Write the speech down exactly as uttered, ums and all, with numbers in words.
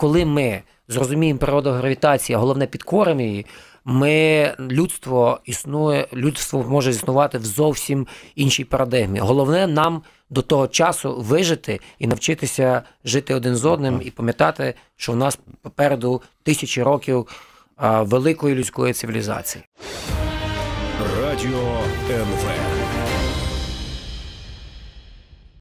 коли ми зрозуміємо природу гравітації, а головне підкоримо її, ми, людство існує, людство може існувати в зовсім іншій парадигмі. Головне нам до того часу вижити і навчитися жити один з одним і пам'ятати, що в нас попереду тисячі років а, великої людської цивілізації. Радіо ен ве.